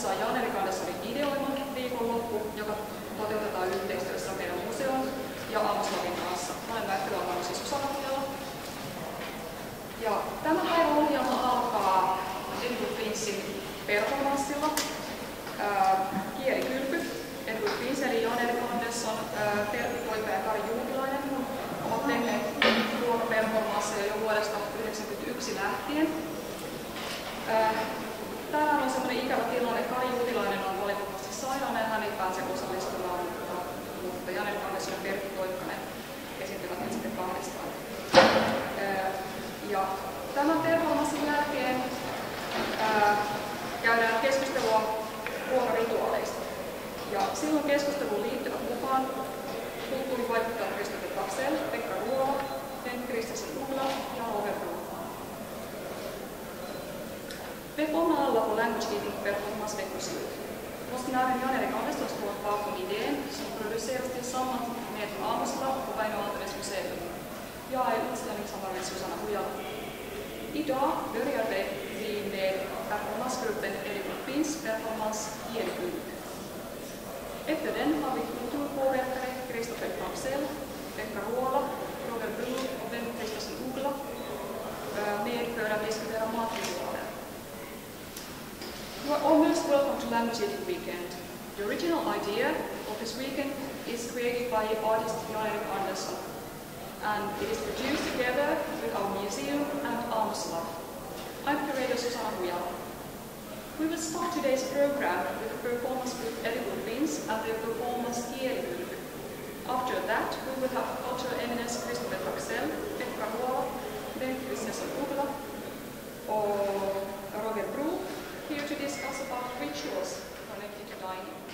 Tulossa on Jan-Erik Anderssonin ideoima viikonloppu, joka toteutetaan yhteistyössä meidän museon ja AmosLABin kanssa. Olen väittelyalalla siis Susanna Hujala. Ja tämä päivän ohjelma alkaa Kielikylpyn performanssilla. Kielikylpy, Kielikylpy eli Jan-Erik Andersson, Turku ja Kari Juutilainen ovat tehneet ruokaperformansseja jo vuodesta 1991 lähtien. Tänään on sellainen ikävä tilanne, että Kari Juutilainen on valitettavasti sairaana ja hän ei pääse osallistumaan, mutta Jan-Erik Andersson ja Pertti Toikkanen esiintyvät nyt sitten kahdestaan. Ja tämän performanssin jälkeen käydään keskustelua ruokarituaaleista. Ja silloin keskusteluun liittyvät mukaan kulttuurivaikuttajat Kristoffer Axel, Pekka Ruola, Kristiansen Ugla ja Robert Blom. Vi kommer alla på Language Immersion veckoslut. Konstnären Jan-Erik Andersson står bakom idén som produceras tillsammans med AmosLAB på Väinö-Aaltones museum. Jag är utställningssamarbete Susanna Hujala. Idag börjar vi med performansgruppen Kielikylpys performans Kielikylpy. Efter den har vi kulturpåverkare Kristoffer Axel, Pekka Ruola, Robert Blom och Kristiansen Ugla med för att diskutera matritualer. You are almost welcome to Language Immersion weekend. The original idea of this weekend is created by artist Jan-Erik Andersson, and it is produced together with our museum and AmosLAB. I'm curator Susanna Hujala. We will start today's program with a performance with Kielikylpy and their performance Kielikylpy. After that, we will have cultural eminence Kristoffer Axel, Pekka Ruola, Kristiansen Ugla, or Robert Blom here to discuss about rituals connected to dining.